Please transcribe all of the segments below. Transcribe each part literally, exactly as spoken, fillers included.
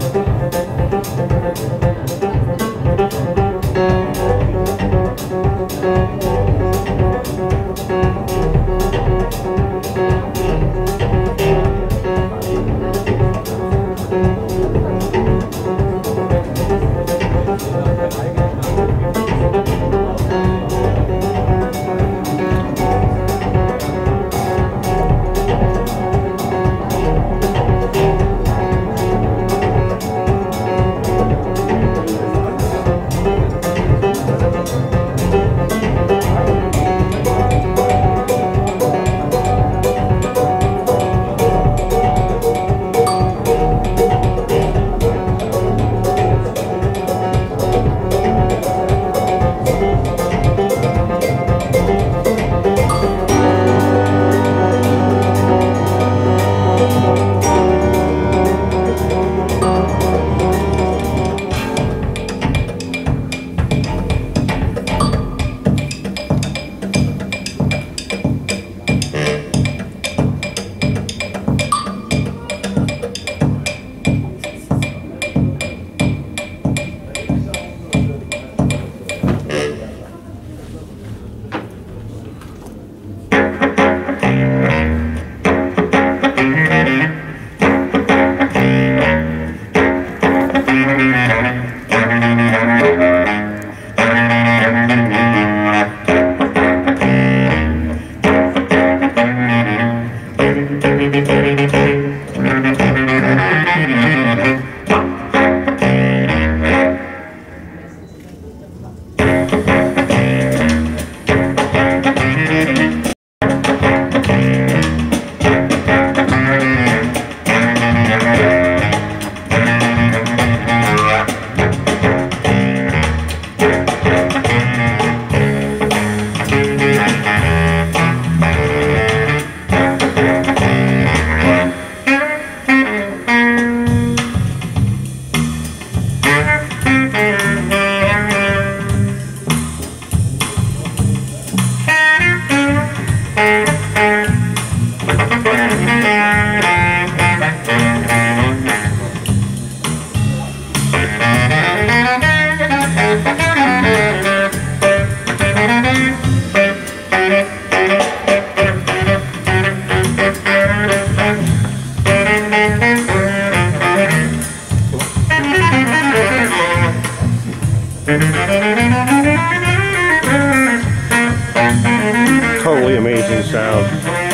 Totally amazing sound.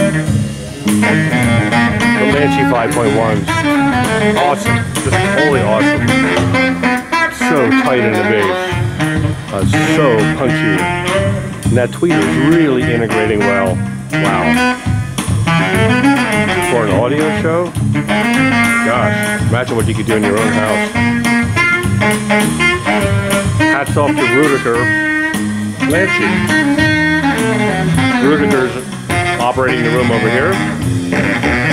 The Lansche five point ones. Awesome. Just totally awesome. So tight in the bass. Uh, so punchy. And that tweeter is really integrating well. Wow. For an audio show? Gosh, imagine what you could do in your own house. Hats off to Rudiger. Lansche. Rudiger's operating the room over here.